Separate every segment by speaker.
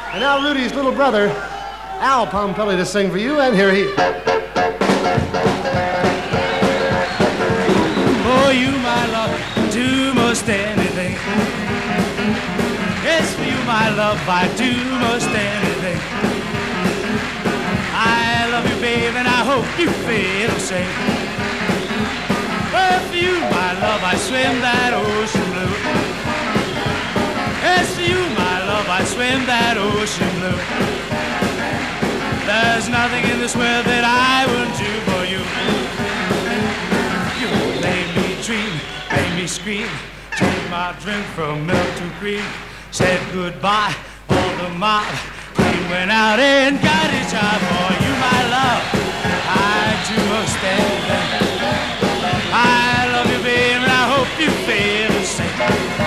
Speaker 1: And now Rudy's little brother, Al Pompili, to sing for you, and here he is.
Speaker 2: For you, my love, do most anything. Yes, for you, my love, I do most anything. I love you, babe, and I hope you feel the same. Well, for you, my love, I swim that ocean blue. Yes, for you, my love, I swim that ocean blue. There's nothing in this world that I wouldn't do for you. You made me dream, made me scream, changed my drink from milk to cream. Said goodbye, all the mob. We went out and got a job for you, my love. I do most anything. I love you, babe, and I hope you feel the same.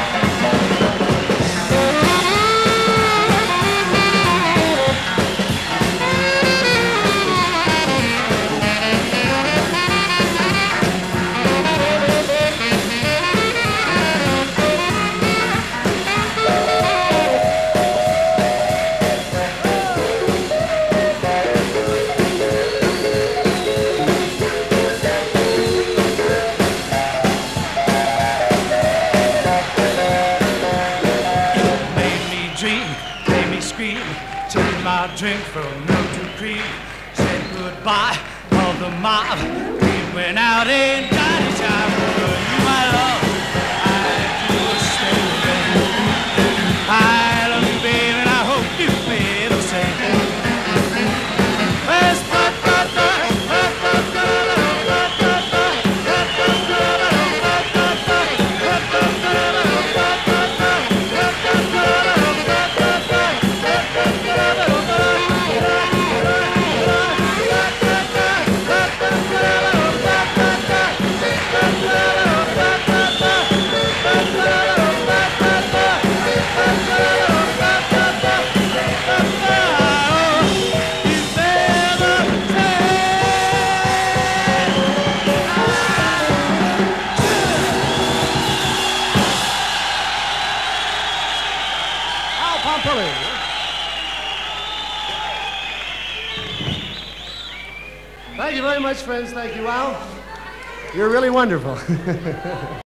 Speaker 2: Changed my drink from milk to cream. Said goodbye, called the mob. We went out and got a job for you, my love. I do stay there. I love you, babe, and I hope you feel the same.
Speaker 1: Pompili. Thank you very much, friends. Thank you, Al. You're really wonderful.